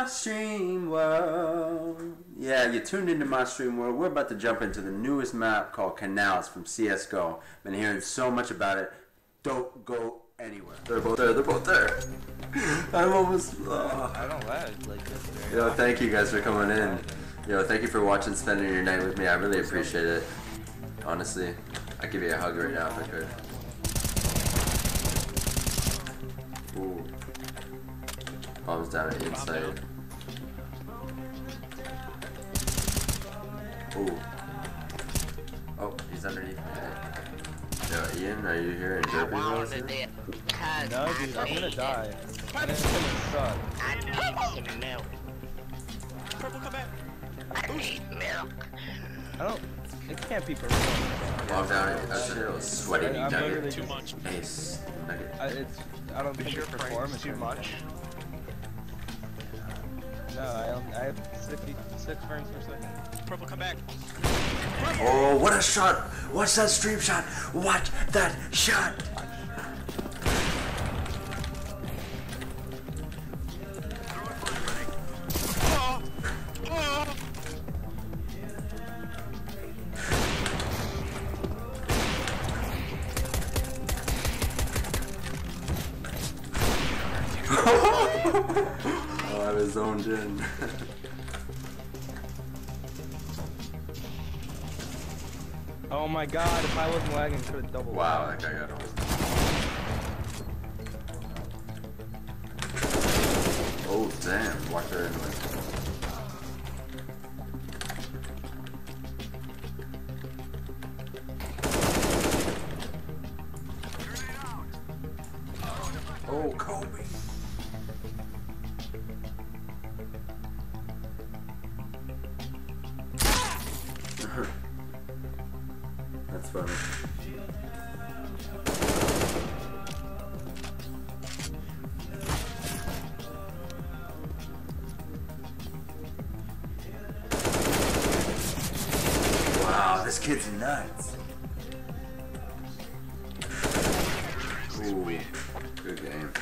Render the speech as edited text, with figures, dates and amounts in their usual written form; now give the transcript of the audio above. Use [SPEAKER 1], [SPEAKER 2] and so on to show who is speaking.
[SPEAKER 1] Mystreamworld. Yeah, you tuned into Mystreamworld. We're about to jump into the newest map called CANALS from CSGO. Been hearing so much about it. Don't go anywhere. They're both there. They're both there. I'm almost.
[SPEAKER 2] I don't lag like this.
[SPEAKER 1] Yo, thank you guys for coming in. Yo, thank you for watching, spending your night with me. I really appreciate it. Honestly, I'd give you a hug right now if I could. Ooh. Bombs down at inside. Ooh. Oh, he's underneath me. Yo, Ian, are you here in Derby?
[SPEAKER 2] No, dude, I'm gonna die. And it's gonna suck.
[SPEAKER 3] I need some milk. Purple, come back. I need milk.
[SPEAKER 2] I don't. It can't be purple.
[SPEAKER 1] Bomb down at inside. Sweaty nugget.
[SPEAKER 3] Too much.
[SPEAKER 1] Ace nugget.
[SPEAKER 2] I don't think it's performance
[SPEAKER 3] too much.
[SPEAKER 2] No, I have 66 frames per second.
[SPEAKER 3] Purple, come back.
[SPEAKER 1] Oh, what a shot! Watch that stream shot! Watch that shot! Oh, I was zoned in.
[SPEAKER 2] Oh my god, if I wasn't lagging, I could have doubled.
[SPEAKER 1] Wow, that guy got home. Oh, damn. Watch her anyway. Oh, Kobe. That's funny. Wow, this kid's nuts. Ooh, good game.